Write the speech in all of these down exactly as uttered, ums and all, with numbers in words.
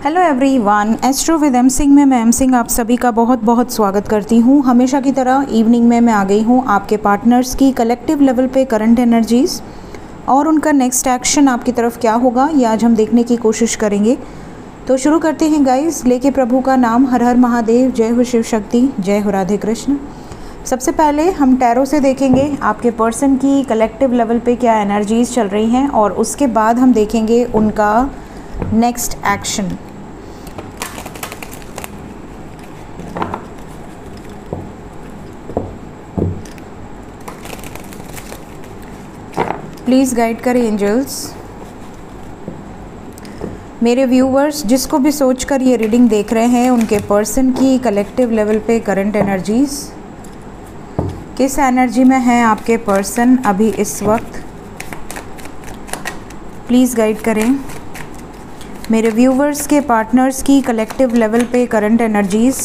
Hello everyone, astro with M Singh में मैं M Singh आप सभी का बहुत बहुत स्वागत करती हूँ। हमेशा की तरह इवनिंग में मैं आ गई हूँ आपके पार्टनर्स की कलेक्टिव लेवल पे करंट एनर्जीज़ और उनका नेक्स्ट एक्शन आपकी तरफ क्या होगा ये आज हम देखने की कोशिश करेंगे। तो शुरू करते हैं गाइस, लेके प्रभु का नाम। हर हर महादेव, जय हो शिव शक्ति, जय हो राधे कृष्ण। सबसे पहले हम टैरो से देखेंगे आपके पर्सन की कलेक्टिव लेवल पे क्या एनर्जीज़ चल रही हैं और उसके बाद हम देखेंगे उनका नेक्स्ट एक्शन। प्लीज़ गाइड करें एंजल्स। मेरे व्यूवर्स जिसको भी सोचकर ये रीडिंग देख रहे हैं उनके पर्सन की कलेक्टिव लेवल पे करंट एनर्जीज़ किस एनर्जी में है आपके पर्सन अभी इस वक्त, प्लीज़ गाइड करें। मेरे व्यूवर्स के पार्टनर्स की कलेक्टिव लेवल पे करंट एनर्जीज़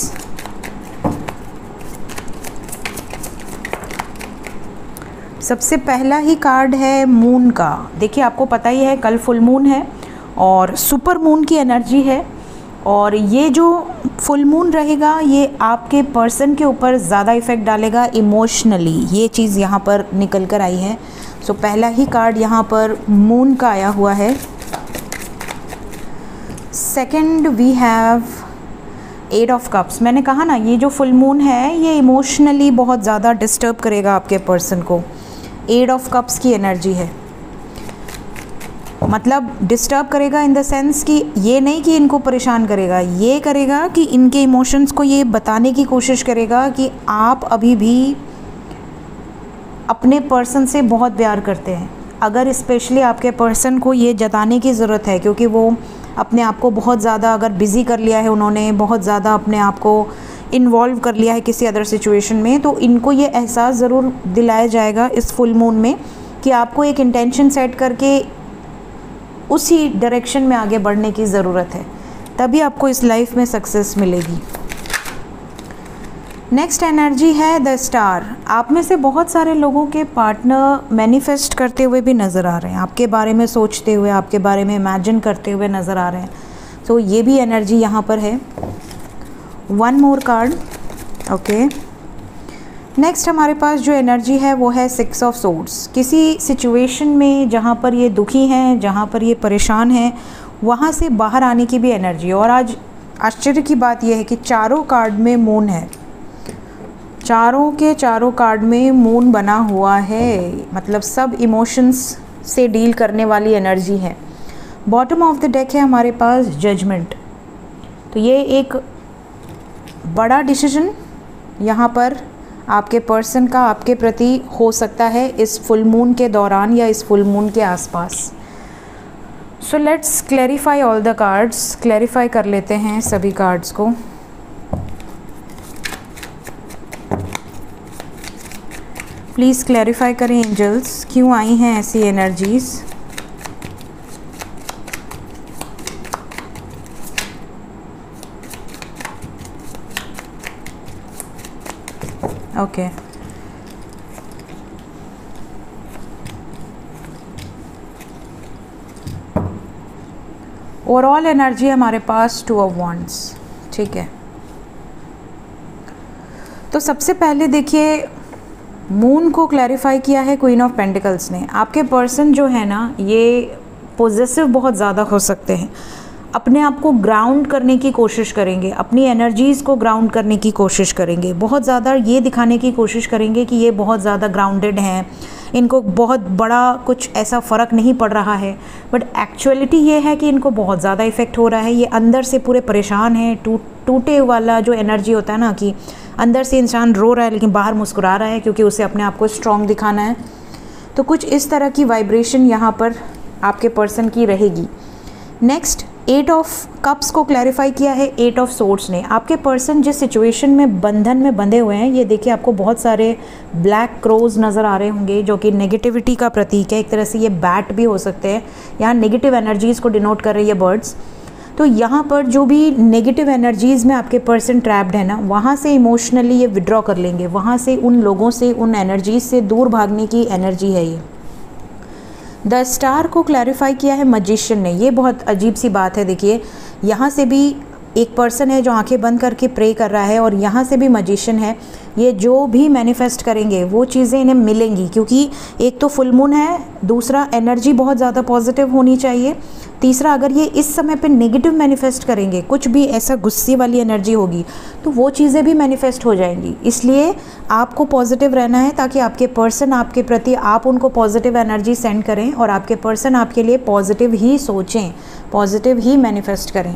सबसे पहला ही कार्ड है मून का। देखिए आपको पता ही है कल फुल मून है और सुपर मून की एनर्जी है और ये जो फुल मून रहेगा ये आपके पर्सन के ऊपर ज़्यादा इफ़ेक्ट डालेगा इमोशनली, ये चीज़ यहाँ पर निकल कर आई है। सो पहला ही कार्ड यहाँ पर मून का आया हुआ है। Second we have eight of cups. मैंने कहा ना ये जो फुल मून है ये इमोशनली बहुत ज़्यादा डिस्टर्ब करेगा आपके पर्सन को। एट ऑफ कप्स की एनर्जी है, मतलब डिस्टर्ब करेगा इन द सेंस कि ये नहीं कि इनको परेशान करेगा, ये करेगा कि इनके इमोशंस को ये बताने की कोशिश करेगा कि आप अभी भी अपने पर्सन से बहुत प्यार करते हैं। अगर स्पेशली आपके पर्सन को ये जताने की ज़रूरत है क्योंकि वो अपने आप को बहुत ज़्यादा अगर बिज़ी कर लिया है, उन्होंने बहुत ज़्यादा अपने आप को इन्वॉल्व कर लिया है किसी अदर सिचुएशन में, तो इनको ये एहसास ज़रूर दिलाया जाएगा इस फुल मून में कि आपको एक इंटेंशन सेट करके उसी डायरेक्शन में आगे बढ़ने की ज़रूरत है, तभी आपको इस लाइफ में सक्सेस मिलेगी। नेक्स्ट एनर्जी है द स्टार। आप में से बहुत सारे लोगों के पार्टनर मैनिफेस्ट करते हुए भी नज़र आ रहे हैं, आपके बारे में सोचते हुए, आपके बारे में इमेजिन करते हुए नज़र आ रहे हैं। तो so, ये भी एनर्जी यहाँ पर है। One more card, okay. Next हमारे पास जो एनर्जी है वो है सिक्स ऑफ सोर्ड्स। किसी सिचुएशन में जहाँ पर ये दुखी हैं, जहाँ पर ये परेशान हैं, वहाँ से बाहर आने की भी एनर्जी। और आज आश्चर्य की बात यह है कि चारों कार्ड में मून है, चारों के चारों कार्ड में मून बना हुआ है, मतलब सब इमोशंस से डील करने वाली एनर्जी है। बॉटम ऑफ द डेक है हमारे पास जजमेंट। तो ये एक बड़ा डिसीजन यहाँ पर आपके पर्सन का आपके प्रति हो सकता है इस फुल मून के दौरान या इस फुल मून के आसपास। So let's clarify all the cards. Clarify कर लेते हैं सभी कार्ड्स को। प्लीज़ क्लैरिफाई करें एंजल्स, क्यों आई हैं ऐसी एनर्जीज़। ओके, ओवरऑल एनर्जी हमारे पास टू ऑफ वॉन्ड्स, ठीक है। तो सबसे पहले देखिए मून को क्लैरिफाई किया है क्वीन ऑफ पेंटिकल्स ने। आपके पर्सन जो है ना ये पॉजेसिव बहुत ज़्यादा हो सकते हैं, अपने आप को ग्राउंड करने की कोशिश करेंगे, अपनी एनर्जीज़ को ग्राउंड करने की कोशिश करेंगे, बहुत ज़्यादा ये दिखाने की कोशिश करेंगे कि ये बहुत ज़्यादा ग्राउंडेड हैं, इनको बहुत बड़ा कुछ ऐसा फ़र्क नहीं पड़ रहा है। बट एक्चुअलिटी ये है कि इनको बहुत ज़्यादा इफ़ेक्ट हो रहा है, ये अंदर से पूरे परेशान हैं। टूट टूटे वाला जो एनर्जी होता है ना कि अंदर से इंसान रो रहा है लेकिन बाहर मुस्कुरा रहा है क्योंकि उसे अपने आप को स्ट्रॉन्ग दिखाना है। तो कुछ इस तरह की वाइब्रेशन यहाँ पर आपके पर्सन की रहेगी। नेक्स्ट एट ऑफ कप्स को क्लैरिफाई किया है एट ऑफ सोर्ड्स ने। आपके पर्सन जिस सिचुएशन में बंधन में बंधे हुए हैं, ये देखिए आपको बहुत सारे ब्लैक क्रोज नज़र आ रहे होंगे जो कि नेगेटिविटी का प्रतीक है। एक तरह से ये बैट भी हो सकते हैं, यहाँ नेगेटिव एनर्जीज़ को डिनोट कर रही है बर्ड्स। तो यहाँ पर जो भी नेगेटिव एनर्जीज़ में आपके पर्सन ट्रैप्ड है ना, वहाँ से इमोशनली ये विड्रॉ कर लेंगे, वहाँ से उन लोगों से, उन एनर्जीज से दूर भागने की एनर्जी है ये। द स्टार को क्लैरिफाई किया है मैजिशियन ने। ये बहुत अजीब सी बात है। देखिए यहाँ से भी एक पर्सन है जो आंखें बंद करके प्रे कर रहा है, और यहाँ से भी मैजिशियन है। ये जो भी मैनिफेस्ट करेंगे वो चीज़ें इन्हें मिलेंगी, क्योंकि एक तो फुल मून है, दूसरा एनर्जी बहुत ज़्यादा पॉजिटिव होनी चाहिए, तीसरा अगर ये इस समय पे नेगेटिव मैनिफेस्ट करेंगे, कुछ भी ऐसा गुस्से वाली एनर्जी होगी, तो वो चीज़ें भी मैनिफेस्ट हो जाएंगी। इसलिए आपको पॉजिटिव रहना है ताकि आपके पर्सन आपके प्रति, आप उनको पॉजिटिव एनर्जी सेंड करें और आपके पर्सन आपके लिए पॉजिटिव ही सोचें, पॉजिटिव ही मैनिफेस्ट करें।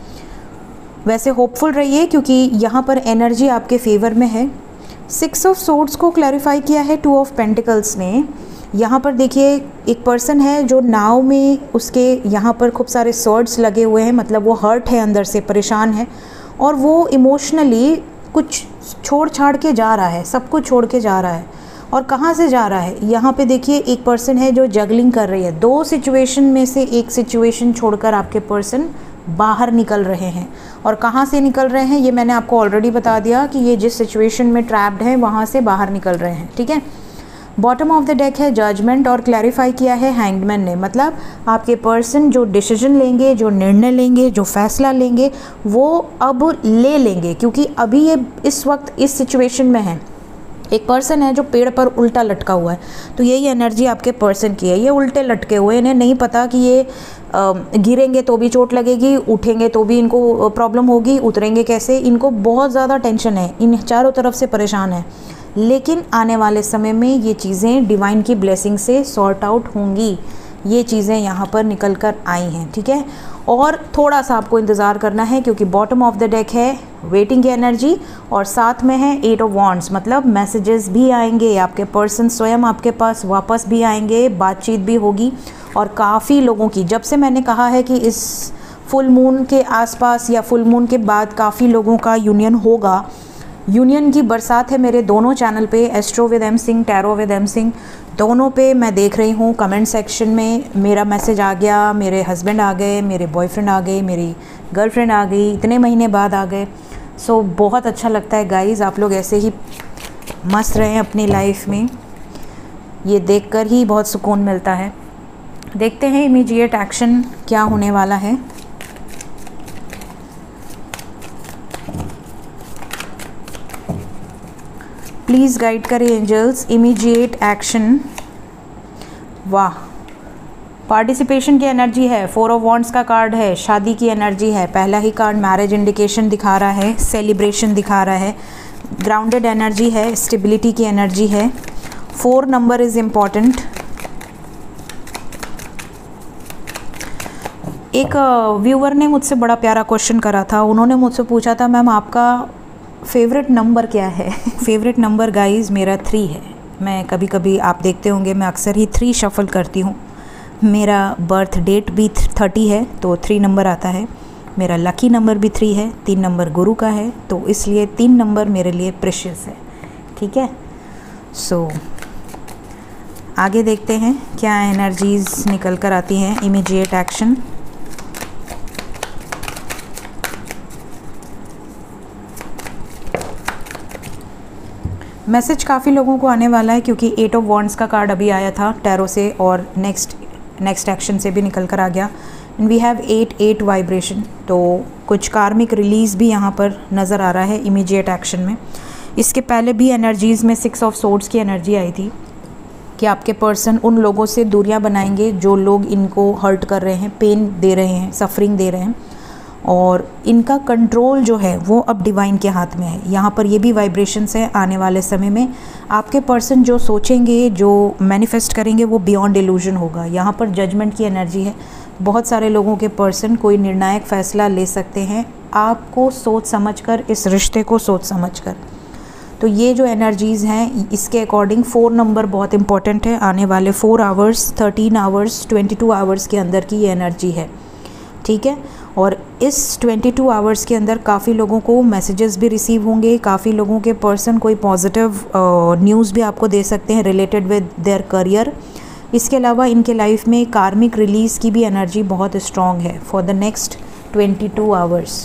वैसे होपफुल रहिए क्योंकि यहाँ पर एनर्जी आपके फेवर में है। सिक्स ऑफ सोर्ड्स को क्लैरिफाई किया है टू ऑफ पेंटिकल्स ने। यहाँ पर देखिए एक पर्सन है जो नाव में, उसके यहाँ पर खूब सारे स्वॉर्ड्स लगे हुए हैं, मतलब वो हर्ट है, अंदर से परेशान है, और वो इमोशनली कुछ छोड़ छाड़ के जा रहा है, सब कुछ छोड़ के जा रहा है। और कहाँ से जा रहा है, यहाँ पे देखिए एक पर्सन है जो जगलिंग कर रही है, दो सिचुएशन में से एक सिचुएशन छोड़कर आपके पर्सन बाहर निकल रहे हैं। और कहाँ से निकल रहे हैं ये मैंने आपको ऑलरेडी बता दिया कि ये जिस सिचुएशन में ट्रैप्ड है वहाँ से बाहर निकल रहे हैं, ठीक है। बॉटम ऑफ द डेक है जजमेंट, और क्लैरिफाई किया है हैंगमैन ने, मतलब आपके पर्सन जो डिसीजन लेंगे, जो निर्णय लेंगे, जो फैसला लेंगे, वो अब ले लेंगे, क्योंकि अभी ये इस वक्त इस सिचुएशन में है। एक पर्सन है जो पेड़ पर उल्टा लटका हुआ है, तो यही एनर्जी आपके पर्सन की है। ये उल्टे लटके हुए, इन्हें नहीं पता कि ये आ, गिरेंगे तो भी चोट लगेगी, उठेंगे तो भी इनको प्रॉब्लम होगी, उतरेंगे कैसे, इनको बहुत ज़्यादा टेंशन है, इन चारों तरफ से परेशान है। लेकिन आने वाले समय में ये चीज़ें डिवाइन की ब्लेसिंग से सॉर्ट आउट होंगी, ये चीज़ें यहाँ पर निकल कर आई हैं, ठीक है। और थोड़ा सा आपको इंतज़ार करना है क्योंकि बॉटम ऑफ द डेक है वेटिंग की एनर्जी, और साथ में है एट ऑफ वॉन्ड्स, मतलब मैसेजेस भी आएंगे, आपके पर्सन स्वयं आपके पास वापस भी आएंगे, बातचीत भी होगी। और काफ़ी लोगों की, जब से मैंने कहा है कि इस फुल मून के आसपास या फुल मून के बाद काफ़ी लोगों का यूनियन होगा, यूनियन की बरसात है मेरे दोनों चैनल पे, astro with M Singh, tarot with M Singh, दोनों पे मैं देख रही हूँ। कमेंट सेक्शन में मेरा मैसेज आ गया, मेरे हस्बैंड आ गए, मेरे बॉयफ्रेंड आ गए, मेरी गर्लफ्रेंड आ गई, इतने महीने बाद आ गए। सो बहुत अच्छा लगता है गाइज़, आप लोग ऐसे ही मस्त रहें अपनी लाइफ में, ये देखकर ही बहुत सुकून मिलता है। देखते हैं इमीडिएट एक्शन क्या होने वाला है। प्लीज़ गाइड करें एंजल्स, इमीडिएट एक्शन। वाह, पार्टिसिपेशन की एनर्जी है, फोर ऑफ वॉन्ड्स का कार्ड है, शादी की एनर्जी है, पहला ही कार्ड मैरिज इंडिकेशन दिखा रहा है, सेलिब्रेशन दिखा रहा है, ग्राउंडेड एनर्जी है, स्टेबिलिटी की एनर्जी है, फोर नंबर इज़ इम्पॉर्टेंट। एक व्यूअर ने मुझसे बड़ा प्यारा क्वेश्चन करा था, उन्होंने मुझसे पूछा था मैम आपका फेवरेट नंबर क्या है। फेवरेट नंबर गाइस मेरा थ्री है। मैं कभी कभी आप देखते होंगे मैं अक्सर ही थ्री शफल करती हूँ। मेरा बर्थ डेट भी थर्टी है तो थ्री नंबर आता है। मेरा लकी नंबर भी थ्री है, तीन नंबर गुरु का है, तो इसलिए तीन नंबर मेरे लिए प्रेशियस है, ठीक है। सो so, आगे देखते हैं क्या एनर्जीज़ निकल कर आती हैं। Immediate action. मैसेज काफ़ी लोगों को आने वाला है क्योंकि एट ऑफ वॉन्ड्स का कार्ड अभी आया था टैरो से और नेक्स्ट नेक्स्ट एक्शन से भी निकल कर आ गया। And we have eight eight vibration, तो कुछ कार्मिक रिलीज़ भी यहाँ पर नज़र आ रहा है इमीडिएट एक्शन में। इसके पहले भी एनर्जीज़ में सिक्स ऑफ सोर्ड्स की एनर्जी आई थी कि आपके पर्सन उन लोगों से दूरियां बनाएंगे जो लोग इनको हर्ट कर रहे हैं, पेन दे रहे हैं, सफरिंग दे रहे हैं, और इनका कंट्रोल जो है वो अब डिवाइन के हाथ में है। यहाँ पर ये भी वाइब्रेशंस है। आने वाले समय में आपके पर्सन जो सोचेंगे, जो मैनिफेस्ट करेंगे वो बियॉन्ड इल्यूजन होगा। यहाँ पर जजमेंट की एनर्जी है। बहुत सारे लोगों के पर्सन कोई निर्णायक फ़ैसला ले सकते हैं आपको सोच समझकर, इस रिश्ते को सोच समझकर। तो ये जो एनर्जीज़ हैं इसके अकॉर्डिंग फोर नंबर बहुत इंपॉर्टेंट है। आने वाले four hours, thirteen hours, twenty two hours के अंदर की ये एनर्जी है, ठीक है। और इस बाईस आवर्स के अंदर काफ़ी लोगों को मैसेजेस भी रिसीव होंगे, काफ़ी लोगों के पर्सन कोई पॉजिटिव न्यूज़ भी आपको दे सकते हैं रिलेटेड विद देयर करियर। इसके अलावा इनके लाइफ में कार्मिक रिलीज़ की भी एनर्जी बहुत स्ट्रॉन्ग है फॉर द नेक्स्ट बाईस आवर्स।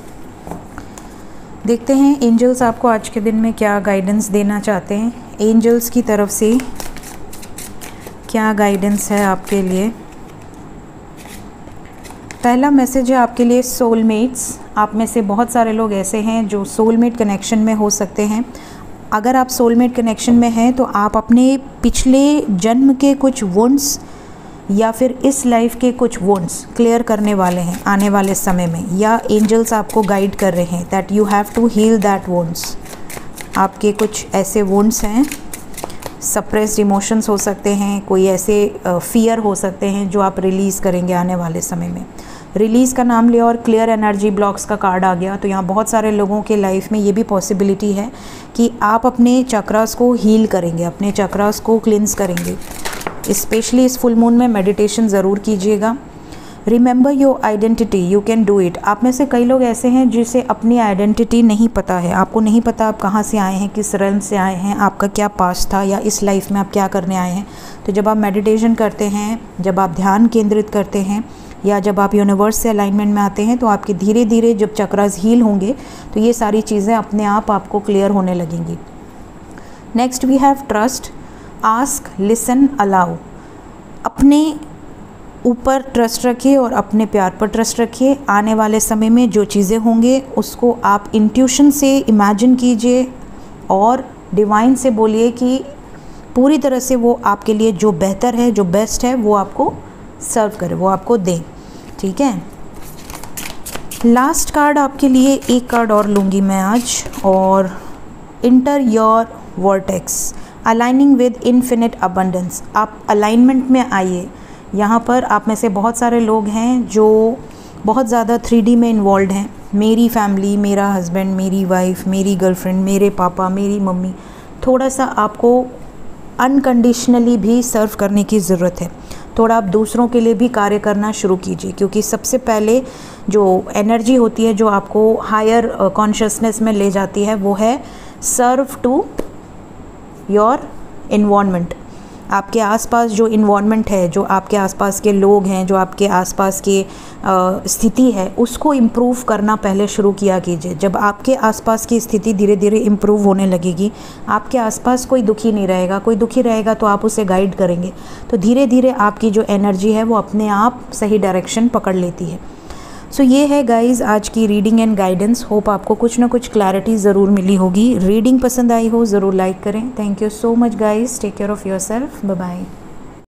देखते हैं एंजल्स आपको आज के दिन में क्या गाइडेंस देना चाहते हैं। एंजल्स की तरफ से क्या गाइडेंस है आपके लिए। पहला मैसेज है आपके लिए सोलमेट्स। आप में से बहुत सारे लोग ऐसे हैं जो सोलमेट कनेक्शन में हो सकते हैं। अगर आप सोलमेट कनेक्शन में हैं तो आप अपने पिछले जन्म के कुछ वुंड्स या फिर इस लाइफ के कुछ वुंड्स क्लियर करने वाले हैं आने वाले समय में, या एंजल्स आपको गाइड कर रहे हैं that you have to heal that wounds. आपके कुछ ऐसे वुंड्स हैं, सप्रेस्ड इमोशंस हो सकते हैं, कोई ऐसे फियर हो सकते हैं जो आप रिलीज़ करेंगे आने वाले समय में। रिलीज़ का नाम लिया और क्लियर एनर्जी ब्लॉक्स का कार्ड आ गया, तो यहाँ बहुत सारे लोगों के लाइफ में ये भी पॉसिबिलिटी है कि आप अपने चक्रास को हील करेंगे, अपने चक्रास को क्लिन्स करेंगे। स्पेशली इस फुल मून में मेडिटेशन ज़रूर कीजिएगा। Remember your identity, you can do it. आप में से कई लोग ऐसे हैं जिसे अपनी आइडेंटिटी नहीं पता है। आपको नहीं पता आप कहाँ से आए हैं, किस रन से आए हैं, आपका क्या पास्ट था, या इस लाइफ में आप क्या करने आए हैं। तो जब आप मेडिटेशन करते हैं, जब आप ध्यान केंद्रित करते हैं, या जब आप यूनिवर्स से अलाइनमेंट में आते हैं, तो आपके धीरे धीरे जब चक्रास हील होंगे तो ये सारी चीज़ें अपने आप आपको क्लियर होने लगेंगी। Next we have trust, ask, listen, allow. अपने ऊपर ट्रस्ट रखिए और अपने प्यार पर ट्रस्ट रखिए। आने वाले समय में जो चीज़ें होंगे उसको आप इंट्यूशन से इमेजिन कीजिए और डिवाइन से बोलिए कि पूरी तरह से वो आपके लिए जो बेहतर है, जो बेस्ट है, वो आपको सर्व करे, वो आपको दे। ठीक है, लास्ट कार्ड आपके लिए एक कार्ड और लूँगी मैं आज, और enter your vertex, aligning with infinite abundance. आप अलाइनमेंट में आइए। यहाँ पर आप में से बहुत सारे लोग हैं जो बहुत ज़्यादा थ्री डी में इन्वॉल्व हैं। मेरी फैमिली, मेरा हस्बैंड, मेरी वाइफ, मेरी गर्लफ्रेंड, मेरे पापा, मेरी मम्मी, थोड़ा सा आपको अनकंडीशनली भी सर्व करने की ज़रूरत है। थोड़ा आप दूसरों के लिए भी कार्य करना शुरू कीजिए, क्योंकि सबसे पहले जो एनर्जी होती है जो आपको हायर कॉन्शियसनेस में ले जाती है वो है सर्व टू योर इन्वायरमेंट। आपके आसपास जो इन्वायरमेंट है, जो आपके आसपास के लोग हैं, जो आपके आसपास की स्थिति है, उसको इम्प्रूव करना पहले शुरू किया कीजिए। जब आपके आसपास की स्थिति धीरे धीरे इम्प्रूव होने लगेगी, आपके आसपास कोई दुखी नहीं रहेगा। कोई दुखी रहेगा तो आप उसे गाइड करेंगे, तो धीरे धीरे आपकी जो एनर्जी है वो अपने आप सही डायरेक्शन पकड़ लेती है। सो so, ये है गाइज़ आज की रीडिंग एंड गाइडेंस। होप आपको कुछ ना कुछ क्लैरिटी ज़रूर मिली होगी। रीडिंग पसंद आई हो ज़रूर लाइक करें। Thank you so much guys, take care of your self, bye bye.